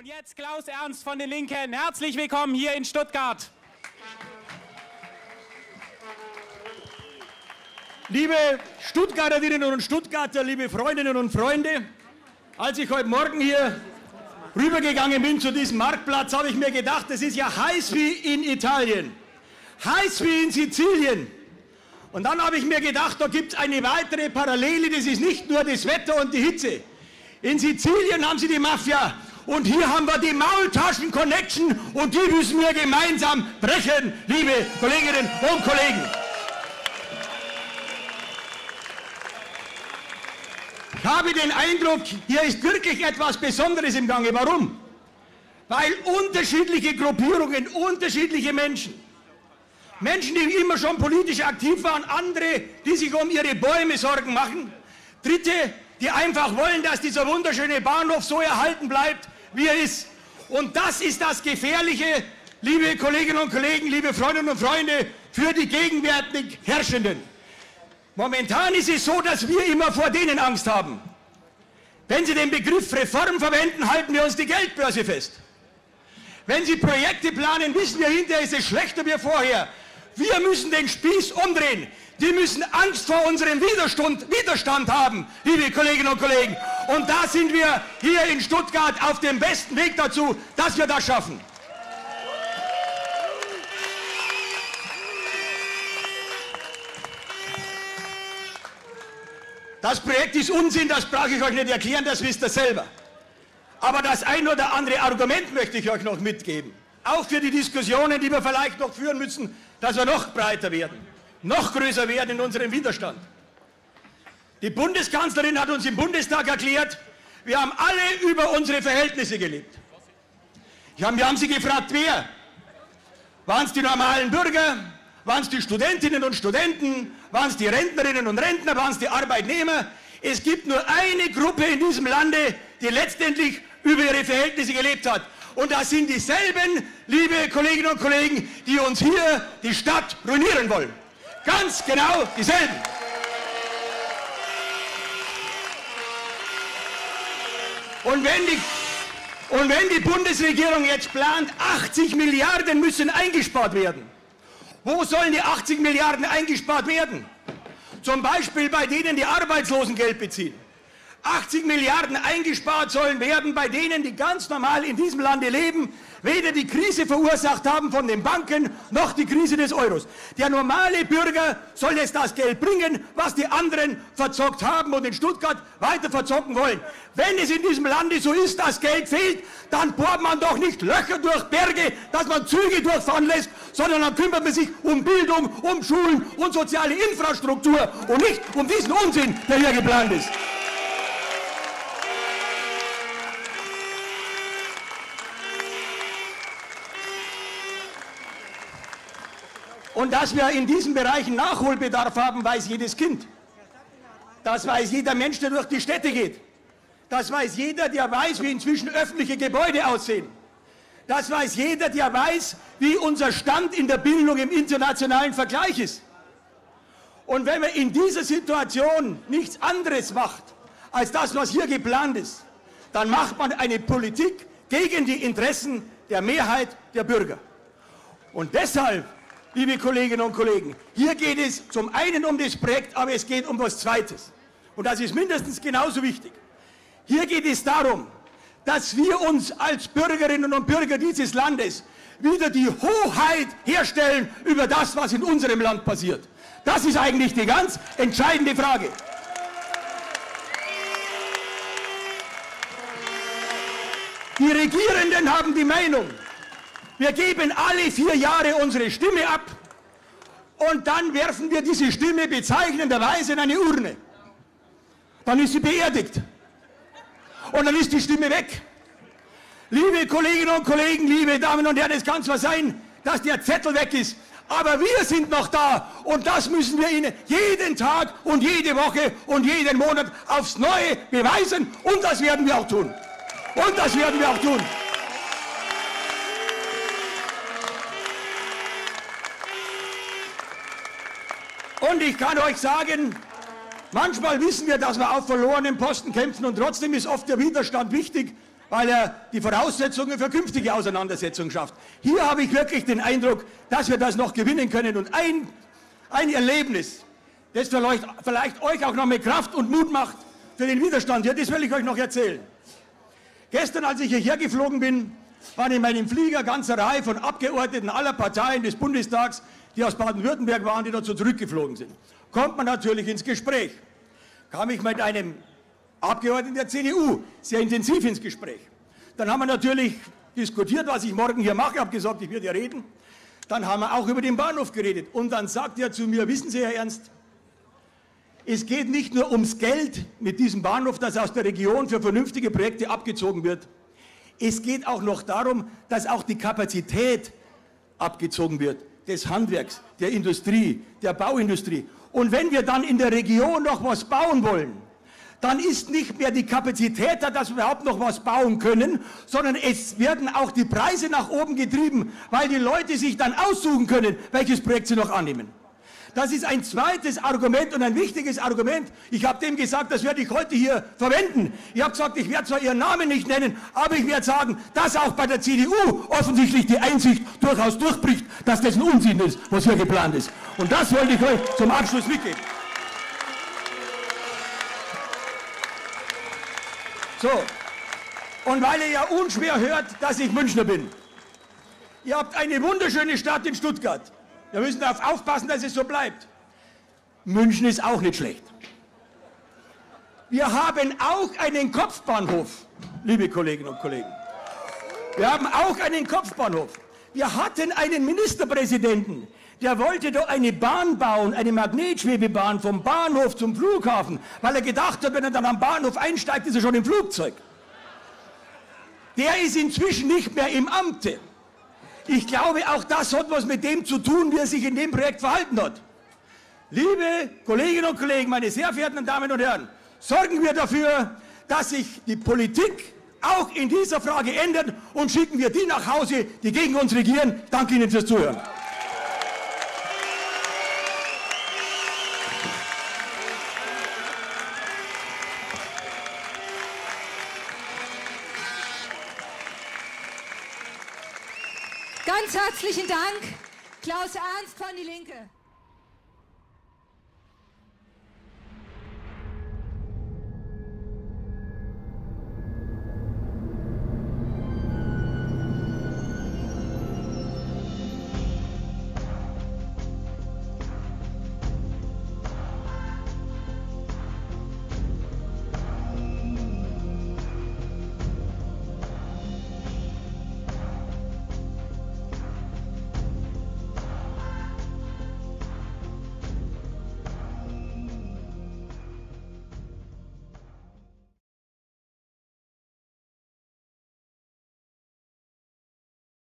Und jetzt Klaus Ernst von den Linken. Herzlich willkommen hier in Stuttgart. Liebe Stuttgarterinnen und Stuttgarter, liebe Freundinnen und Freunde, als ich heute Morgen hier rübergegangen bin zu diesem Marktplatz, habe ich mir gedacht, es ist ja heiß wie in Italien, heiß wie in Sizilien. Und dann habe ich mir gedacht, da gibt es eine weitere Parallele, das ist nicht nur das Wetter und die Hitze. In Sizilien haben sie die Mafia und hier haben wir die Maultaschen-Connection und die müssen wir gemeinsam brechen, liebe Kolleginnen und Kollegen. Ich habe den Eindruck, hier ist wirklich etwas Besonderes im Gange. Warum? Weil unterschiedliche Gruppierungen, unterschiedliche Menschen, die immer schon politisch aktiv waren, andere, die sich um ihre Bäume Sorgen machen, Dritte, die einfach wollen, dass dieser wunderschöne Bahnhof so erhalten bleibt, wie er ist. Und das ist das Gefährliche, liebe Kolleginnen und Kollegen, liebe Freundinnen und Freunde, für die gegenwärtig Herrschenden. Momentan ist es so, dass wir immer vor denen Angst haben. Wenn Sie den Begriff Reform verwenden, halten wir uns die Geldbörse fest. Wenn Sie Projekte planen, wissen wir, hinterher ist es schlechter wie vorher. Wir müssen den Spieß umdrehen. Die müssen Angst vor unserem Widerstand haben, liebe Kolleginnen und Kollegen. Und da sind wir hier in Stuttgart auf dem besten Weg dazu, dass wir das schaffen. Das Projekt ist Unsinn, das brauche ich euch nicht erklären, das wisst ihr selber. Aber das ein oder andere Argument möchte ich euch noch mitgeben. Auch für die Diskussionen, die wir vielleicht noch führen müssen, dass wir noch breiter werden, noch größer werden in unserem Widerstand. Die Bundeskanzlerin hat uns im Bundestag erklärt, wir haben alle über unsere Verhältnisse gelebt. Wir haben sie gefragt, wer? Waren es die normalen Bürger? Waren es die Studentinnen und Studenten? Waren es die Rentnerinnen und Rentner? Waren es die Arbeitnehmer? Es gibt nur eine Gruppe in diesem Lande, die letztendlich über ihre Verhältnisse gelebt hat. Und das sind dieselben, liebe Kolleginnen und Kollegen, die uns hier die Stadt ruinieren wollen. Ganz genau dieselben. Und wenn die Bundesregierung jetzt plant, 80 Milliarden müssen eingespart werden. Wo sollen die 80 Milliarden eingespart werden? Zum Beispiel bei denen, die Arbeitslosengeld beziehen. 80 Milliarden eingespart sollen werden bei denen, die ganz normal in diesem Lande leben, weder die Krise verursacht haben von den Banken, noch die Krise des Euros. Der normale Bürger soll jetzt das Geld bringen, was die anderen verzockt haben und in Stuttgart weiter verzocken wollen. Wenn es in diesem Lande so ist, dass Geld fehlt, dann bohrt man doch nicht Löcher durch Berge, dass man Züge durchfahren lässt, sondern dann kümmert man sich um Bildung, um Schulen und soziale Infrastruktur und nicht um diesen Unsinn, der hier geplant ist. Und dass wir in diesen Bereichen Nachholbedarf haben, weiß jedes Kind. Das weiß jeder Mensch, der durch die Städte geht. Das weiß jeder, der weiß, wie inzwischen öffentliche Gebäude aussehen. Das weiß jeder, der weiß, wie unser Stand in der Bildung im internationalen Vergleich ist. Und wenn man in dieser Situation nichts anderes macht, als das, was hier geplant ist, dann macht man eine Politik gegen die Interessen der Mehrheit der Bürger. Und deshalb, liebe Kolleginnen und Kollegen, hier geht es zum einen um das Projekt, aber es geht um was Zweites. Und das ist mindestens genauso wichtig. Hier geht es darum, dass wir uns als Bürgerinnen und Bürger dieses Landes wieder die Hoheit herstellen über das, was in unserem Land passiert. Das ist eigentlich die ganz entscheidende Frage. Die Regierenden haben die Meinung, wir geben alle 4 Jahre unsere Stimme ab und dann werfen wir diese Stimme bezeichnenderweise in eine Urne. Dann ist sie beerdigt und dann ist die Stimme weg. Liebe Kolleginnen und Kollegen, liebe Damen und Herren, es kann zwar sein, dass der Zettel weg ist, aber wir sind noch da und das müssen wir Ihnen jeden Tag und jede Woche und jeden Monat aufs Neue beweisen und das werden wir auch tun. Und das werden wir auch tun. Und ich kann euch sagen, manchmal wissen wir, dass wir auf verlorenen Posten kämpfen und trotzdem ist oft der Widerstand wichtig, weil er die Voraussetzungen für künftige Auseinandersetzungen schafft. Hier habe ich wirklich den Eindruck, dass wir das noch gewinnen können. Und ein Erlebnis, das vielleicht euch auch noch mehr Kraft und Mut macht für den Widerstand, ja, das will ich euch noch erzählen. Gestern, als ich hierher geflogen bin, waren in meinem Flieger eine ganze Reihe von Abgeordneten aller Parteien des Bundestags, die aus Baden-Württemberg waren, die dazu zurückgeflogen sind. Kommt man natürlich ins Gespräch. Kam ich mit einem Abgeordneten der CDU sehr intensiv ins Gespräch. Dann haben wir natürlich diskutiert, was ich morgen hier mache. Ich habe gesagt, ich werde ja reden. Dann haben wir auch über den Bahnhof geredet. Und dann sagt er zu mir, wissen Sie, Herr Ernst, es geht nicht nur ums Geld mit diesem Bahnhof, das aus der Region für vernünftige Projekte abgezogen wird. Es geht auch noch darum, dass auch die Kapazität abgezogen wird, des Handwerks, der Industrie, der Bauindustrie. Und wenn wir dann in der Region noch was bauen wollen, dann ist nicht mehr die Kapazität da, dass wir überhaupt noch was bauen können, sondern es werden auch die Preise nach oben getrieben, weil die Leute sich dann aussuchen können, welches Projekt sie noch annehmen. Das ist ein zweites Argument und ein wichtiges Argument. Ich habe dem gesagt, das werde ich heute hier verwenden. Ich habe gesagt, ich werde zwar Ihren Namen nicht nennen, aber ich werde sagen, dass auch bei der CDU offensichtlich die Einsicht durchaus durchbricht, dass das ein Unsinn ist, was hier geplant ist. Und das wollte ich euch zum Abschluss mitgeben. So, und weil ihr ja unschwer hört, dass ich Münchner bin. Ihr habt eine wunderschöne Stadt in Stuttgart. Wir müssen darauf aufpassen, dass es so bleibt. München ist auch nicht schlecht. Wir haben auch einen Kopfbahnhof, liebe Kolleginnen und Kollegen. Wir haben auch einen Kopfbahnhof. Wir hatten einen Ministerpräsidenten, der wollte doch eine Bahn bauen, eine Magnetschwebebahn vom Bahnhof zum Flughafen, weil er gedacht hat, wenn er dann am Bahnhof einsteigt, ist er schon im Flugzeug. Der ist inzwischen nicht mehr im Amte. Ich glaube, auch das hat was mit dem zu tun, wie er sich in dem Projekt verhalten hat. Liebe Kolleginnen und Kollegen, meine sehr verehrten Damen und Herren, sorgen wir dafür, dass sich die Politik auch in dieser Frage ändert und schicken wir die nach Hause, die gegen uns regieren. Ich danke Ihnen fürs Zuhören. Ganz herzlichen Dank, Klaus Ernst von Die Linke.